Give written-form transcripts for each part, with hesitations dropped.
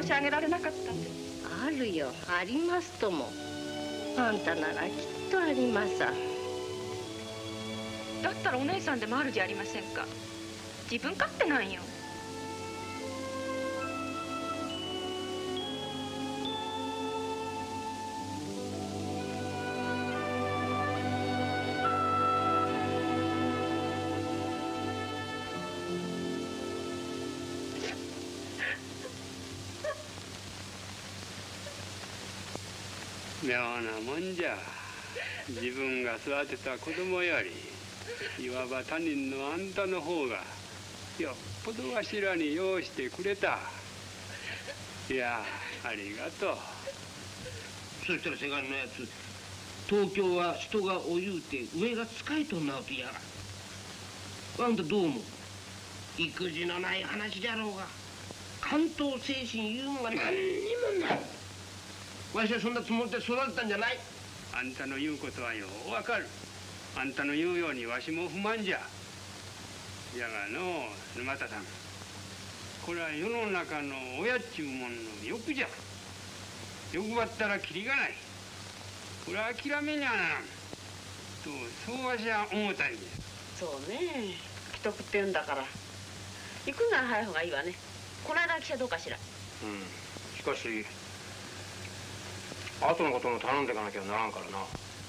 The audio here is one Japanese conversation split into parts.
申し上げられなかったんです。 あるよ、ありますとも。あんたならきっとあります。 だったらお姉さんでもあるじゃありませんか。自分勝手なんよ。 妙なもんじゃ。自分が育てた子供よりいわば他人のあんたの方がよっぽどわしらに用意してくれた。いやありがとう。 そしたらせがれのやつ、東京は人がお言うて上が使いとんなうてやが。あんたどう思う？育児のない話じゃろうが関東精神いうのが何にもない。わしはそんなつもりで育てたんじゃない。 あんたの言うことはようわかる。あんたの言うようにわしも不満じゃ。じゃがの沼田さん、これは世の中の親っちゅうもんの欲じゃ。欲張ったらキリがない。これは諦めにゃならんと、そうわしは思うたんじゃ。 そうね、既得って言うんだから行くなら早い方がいいわね。この間記者どうかしら。 しかし後のことも頼んでいかなきゃならんからな。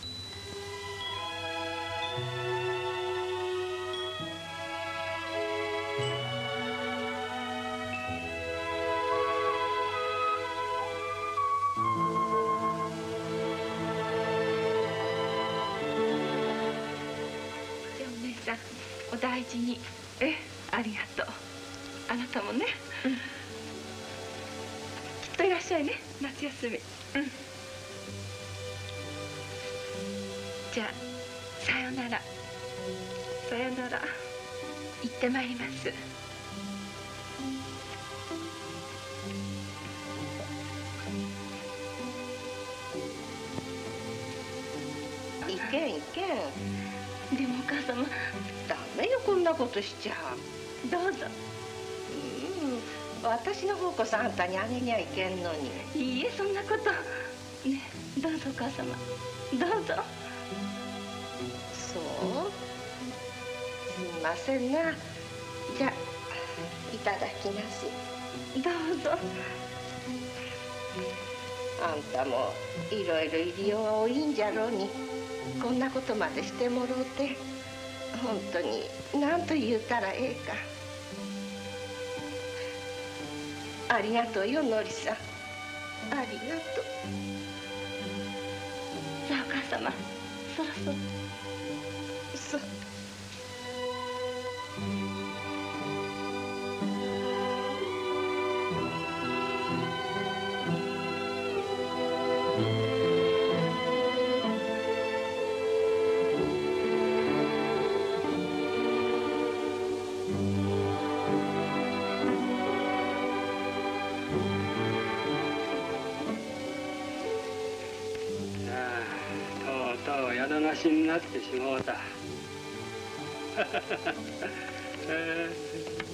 じゃあお姉さんお大事に。ありがとう。あなたもね、きっといらっしゃいね、夏休み。じゃあさよなら。さよなら。行ってまいります。 いけんいけん。 でもお母様。 ダメよ、こんなことしちゃ。 どうぞ。 私の方こそあんたにあげにゃいけんのに。 いいえ、そんなこと。ね、どうぞお母様、どうぞ。 そう、すみませんな。じゃあいただきます。 どうぞ。 あんたもいろいろ入りようが多いんじゃろうに、こんなことまでしてもろうて本当に何と言うたらええか。ありがとうよ、のりさん。ありがとう。 さあお母様、そろそろ。 そう。 宿なしになってしまうた。